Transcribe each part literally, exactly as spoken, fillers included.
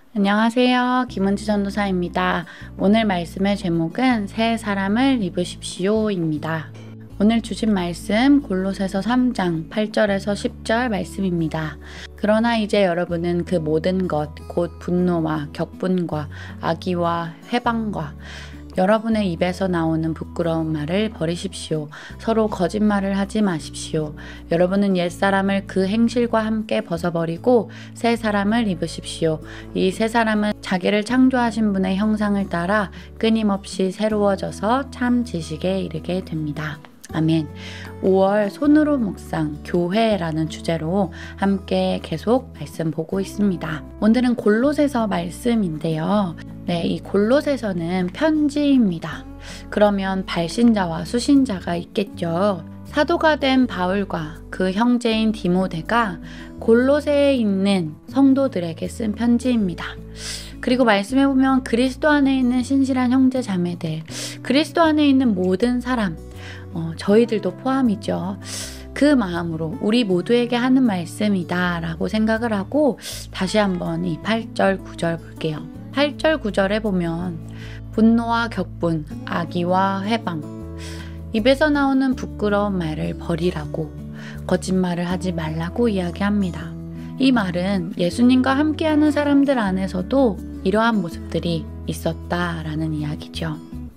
안녕하세요. 김은지 전도사입니다. 오늘 말씀의 제목은 새 사람을 입으십시오입니다. 오늘 주신 말씀 골로새서 삼 장 팔 절에서 십 절 말씀입니다. 그러나 이제 여러분은 그 모든 것, 곧 분노와 격분과 악의와 회방과 여러분의 입에서 나오는 부끄러운 말을 버리십시오. 서로 거짓말을 하지 마십시오. 여러분은 옛사람을 그 행실과 함께 벗어버리고 새 사람을 입으십시오. 이 새 사람은 자기를 창조하신 분의 형상을 따라 끊임없이 새로워져서 참 지식에 이르게 됩니다. 아멘. 오월 손으로 묵상 교회라는 주제로 함께 계속 말씀 보고 있습니다. 오늘은 골로새서 말씀인데요. 네, 이 골로새서는 편지입니다. 그러면 발신자와 수신자가 있겠죠. 사도가 된 바울과 그 형제인 디모데가 골로새에 있는 성도들에게 쓴 편지입니다. 그리고 말씀해 보면 그리스도 안에 있는 신실한 형제 자매들, 그리스도 안에 있는 모든 사람, 어, 저희들도 포함이죠. 그 마음으로 우리 모두에게 하는 말씀이다 라고 생각을 하고 다시 한번 이 팔 절 구 절 볼게요. 팔 절 구 절에 보면 분노와 격분, 악의와 회방, 입에서 나오는 부끄러운 말을 버리라고, 거짓말을 하지 말라고 이야기합니다. 이 말은 예수님과 함께하는 사람들 안에서도 이러한 모습들이 있었다라는 이야기죠.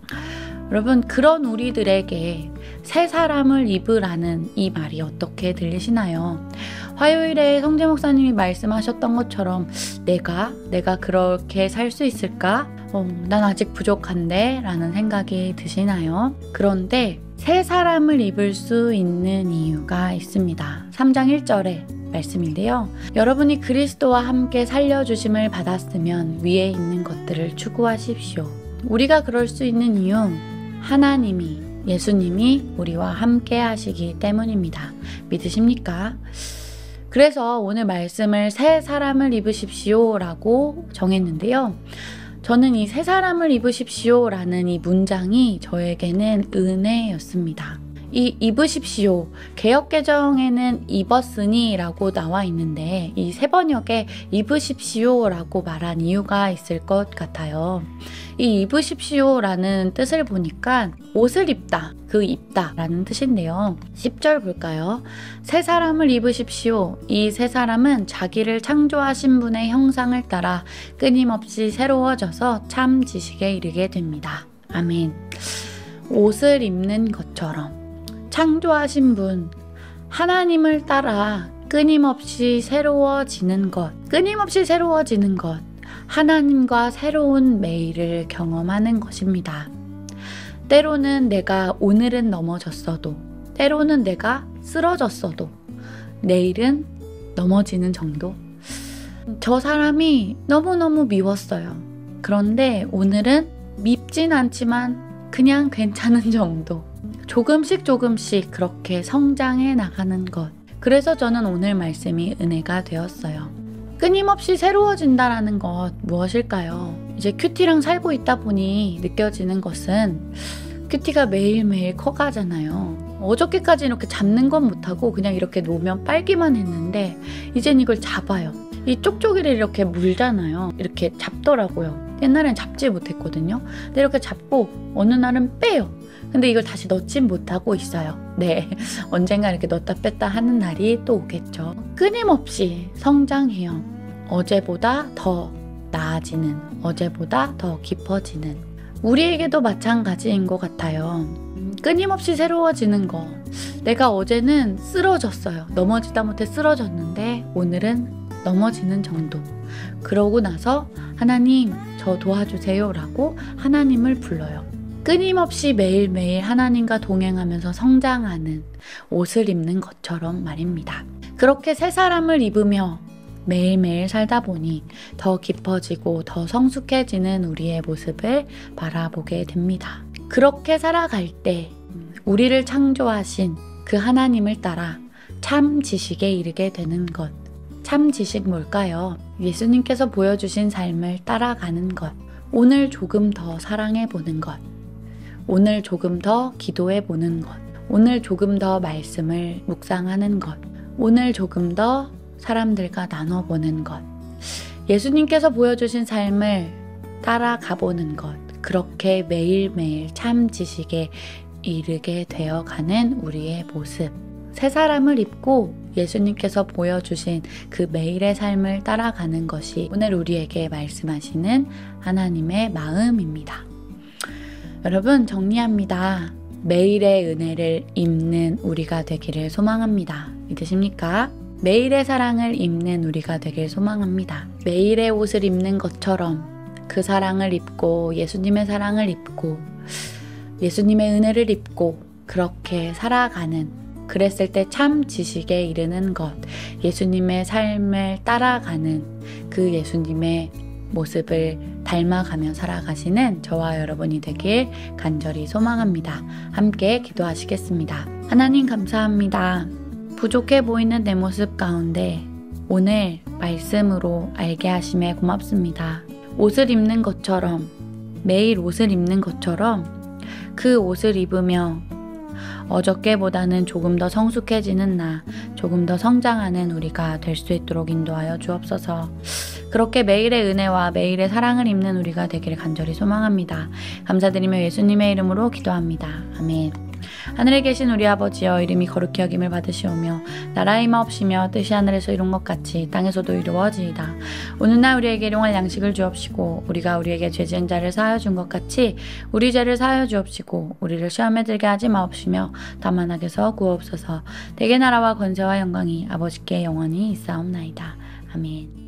여러분, 그런 우리들에게 새 사람을 입으라는 이 말이 어떻게 들리시나요? 화요일에 성재 목사님이 말씀하셨던 것처럼 내가 내가 그렇게 살 수 있을까? 어, 난 아직 부족한데 라는 생각이 드시나요? 그런데 새 사람을 입을 수 있는 이유가 있습니다. 삼 장 일 절에 말씀인데요. 여러분이 그리스도와 함께 살려주심을 받았으면 위에 있는 것들을 추구하십시오. 우리가 그럴 수 있는 이유, 하나님이, 예수님이 우리와 함께 하시기 때문입니다. 믿으십니까? 그래서 오늘 말씀을 새 사람을 입으십시오 라고 정했는데요. 저는 이 새 사람을 입으십시오 라는 이 문장이 저에게는 은혜였습니다. 이 입으십시오, 개역개정에는 입었으니 라고 나와 있는데 이 새 번역에 입으십시오 라고 말한 이유가 있을 것 같아요. 이 입으십시오 라는 뜻을 보니까 옷을 입다, 그 입다 라는 뜻인데요. 십 절 볼까요? 새 사람을 입으십시오. 이 새 사람은 자기를 창조하신 분의 형상을 따라 끊임없이 새로워져서 참 지식에 이르게 됩니다. 아멘. 옷을 입는 것처럼 창조하신 분, 하나님을 따라 끊임없이 새로워지는 것, 끊임없이 새로워지는 것, 하나님과 새로운 매일을 경험하는 것입니다. 때로는 내가 오늘은 넘어졌어도, 때로는 내가 쓰러졌어도, 내일은 넘어지는 정도. 저 사람이 너무너무 미웠어요. 그런데 오늘은 밉진 않지만 그냥 괜찮은 정도. 조금씩 조금씩 그렇게 성장해 나가는 것. 그래서 저는 오늘 말씀이 은혜가 되었어요. 끊임없이 새로워진다라는 것 무엇일까요? 이제 큐티랑 살고 있다 보니 느껴지는 것은 큐티가 매일매일 커가잖아요. 어저께까지 이렇게 잡는 건 못하고 그냥 이렇게 놓으면 빨기만 했는데 이젠 이걸 잡아요. 이 쪽쪽이를 이렇게 물잖아요. 이렇게 잡더라고요. 옛날엔 잡지 못했거든요. 근데 이렇게 잡고 어느 날은 빼요. 근데 이걸 다시 넣진 못하고 있어요. 네, 언젠가 이렇게 넣었다 뺐다 하는 날이 또 오겠죠. 끊임없이 성장해요. 어제보다 더 나아지는, 어제보다 더 깊어지는. 우리에게도 마찬가지인 것 같아요. 끊임없이 새로워지는 거. 내가 어제는 쓰러졌어요. 넘어지다 못해 쓰러졌는데 오늘은 넘어지는 정도. 그러고 나서 하나님, 저 도와주세요 라고 하나님을 불러요. 끊임없이 매일매일 하나님과 동행하면서 성장하는 옷을 입는 것처럼 말입니다. 그렇게 새 사람을 입으며 매일매일 살다 보니 더 깊어지고 더 성숙해지는 우리의 모습을 바라보게 됩니다. 그렇게 살아갈 때 우리를 창조하신 그 하나님을 따라 참 지식에 이르게 되는 것. 참 지식 뭘까요? 예수님께서 보여주신 삶을 따라가는 것. 오늘 조금 더 사랑해보는 것. 오늘 조금 더 기도해보는 것. 오늘 조금 더 말씀을 묵상하는 것. 오늘 조금 더 사람들과 나눠보는 것. 예수님께서 보여주신 삶을 따라가 보는 것, 그렇게 매일매일 참 지식에 이르게 되어가는 우리의 모습. 새 사람을 입고 예수님께서 보여주신 그 매일의 삶을 따라가는 것이 오늘 우리에게 말씀하시는 하나님의 마음입니다. 여러분, 정리합니다. 매일의 은혜를 입는 우리가 되기를 소망합니다. 믿으십니까? 매일의 사랑을 입는 우리가 되길 소망합니다. 매일의 옷을 입는 것처럼 그 사랑을 입고 예수님의 사랑을 입고 예수님의 은혜를 입고 그렇게 살아가는, 그랬을 때 참 지식에 이르는 것, 예수님의 삶을 따라가는 그 예수님의 모습을 닮아가며 살아가시는 저와 여러분이 되길 간절히 소망합니다. 함께 기도하시겠습니다. 하나님 감사합니다. 부족해 보이는 내 모습 가운데 오늘 말씀으로 알게 하심에 고맙습니다. 옷을 입는 것처럼, 매일 옷을 입는 것처럼 그 옷을 입으며 어저께보다는 조금 더 성숙해지는 나, 조금 더 성장하는 우리가 될 수 있도록 인도하여 주옵소서. 그렇게 매일의 은혜와 매일의 사랑을 입는 우리가 되기를 간절히 소망합니다. 감사드리며 예수님의 이름으로 기도합니다. 아멘. 하늘에 계신 우리 아버지여, 이름이 거룩히 여김을 받으시오며 나라의 마옵시며 뜻이 하늘에서 이룬 것 같이 땅에서도 이루어지이다. 오늘날 우리에게 일용할 양식을 주옵시고 우리가 우리에게 죄 지은 자를 사하여 준 것 같이 우리 죄를 사하여 주옵시고 우리를 시험에 들게 하지 마옵시며 다만 악에서 구하옵소서. 대개 나라와 권세와 영광이 아버지께 영원히 있사옵나이다. 아멘.